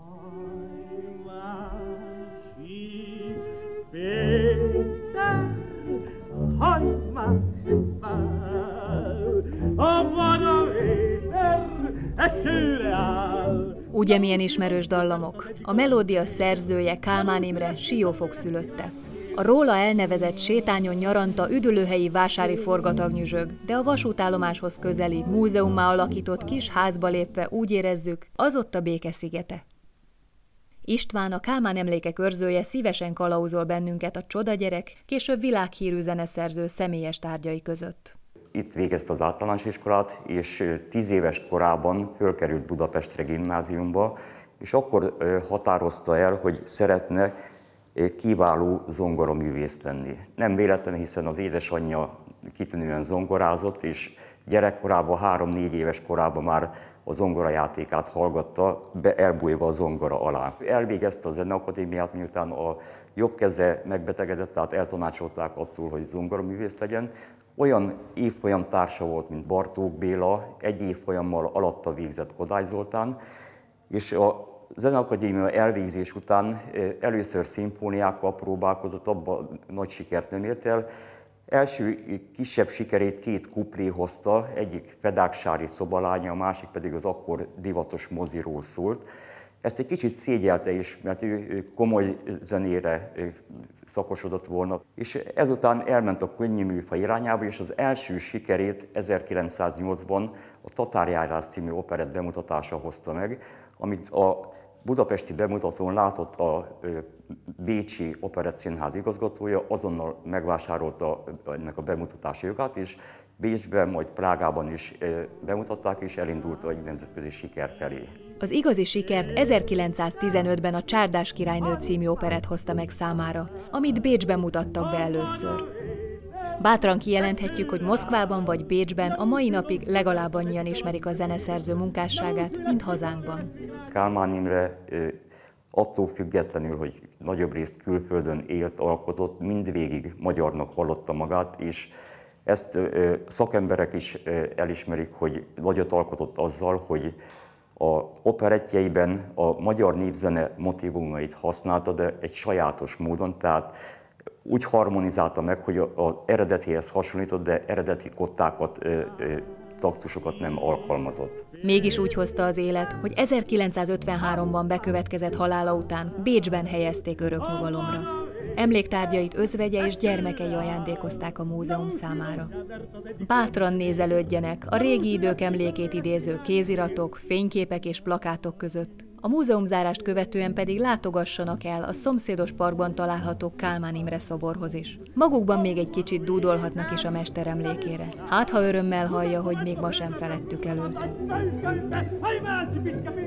Ugye milyen ismerős dallamok? A melódia szerzője Kálmán Imre Siófok szülötte. A róla elnevezett sétányon nyaranta üdülőhelyi vásári forgatag nyüzsög, de a vasútállomáshoz közeli, múzeummá alakított kis házba lépve úgy érezzük, az ott a béke szigete. István, a Kálmán emlékek őrzője szívesen kalauzol bennünket a Csoda gyerek, később világhírű zeneszerző személyes tárgyai között. Itt végezte az általános iskolát, és 10 éves korában fölkerült Budapestre gimnáziumba, és akkor határozta el, hogy szeretne kiváló zongoraművész lenni. Nem véletlen, hiszen az édesanyja kitűnően zongorázott, és gyerekkorában, 3-4 éves korában már a zongorajátékát hallgatta, elbújva a zongora alá. Elvégezte a Zeneakadémiát, miután a jobb keze megbetegedett, tehát eltanácsolták attól, hogy zongoraművész legyen. Olyan évfolyam társa volt, mint Bartók Béla, egy évfolyammal alatta végzett Kodály Zoltán, és a Zeneakadémia elvégzés után először szimfóniákkal próbálkozott, abban nagy sikert nem ért el. Első kisebb sikerét 2 kuplé hozta, egyik Fedáksári szobalánya, a másik pedig az akkor divatos moziról szólt. Ezt egy kicsit szégyelte is, mert ő komoly zenére szakosodott volna. És ezután elment a könnyű műfaj irányába, és az első sikerét 1908-ban a Tatárjárás című operett bemutatása hozta meg, amit a budapesti bemutatón látott a bécsi operettszínház igazgatója, azonnal megvásárolta ennek a bemutatási jogát, és Bécsben, majd Prágában is bemutatták, és elindult egy nemzetközi siker felé. Az igazi sikert 1915-ben a Csárdás királynő című operett hozta meg számára, amit Bécsben mutattak be először. Bátran kijelenthetjük, hogy Moszkvában vagy Bécsben a mai napig legalább annyian ismerik a zeneszerző munkásságát, mint hazánkban. Kálmán Imre attól függetlenül, hogy nagyobb részt külföldön élt, alkotott, mindvégig magyarnak vallotta magát, és ezt szakemberek is elismerik, hogy nagyot alkotott azzal, hogy a operettjeiben a magyar népzene motívumait használta, de egy sajátos módon, tehát úgy harmonizálta meg, hogy az eredetihez hasonlított, de eredeti kottákat, taktusokat nem alkalmazott. Mégis úgy hozta az élet, hogy 1953-ban bekövetkezett halála után Bécsben helyezték örök nyugalomra. Emléktárgyait özvegye és gyermekei ajándékozták a múzeum számára. Bátran nézelődjenek a régi idők emlékét idéző kéziratok, fényképek és plakátok között. A múzeumzárást követően pedig látogassanak el a szomszédos parkban található Kálmán Imre szoborhoz is. Magukban még egy kicsit dúdolhatnak is a mester emlékére. Hát, ha örömmel hallja, hogy még ma sem feledtük el őt.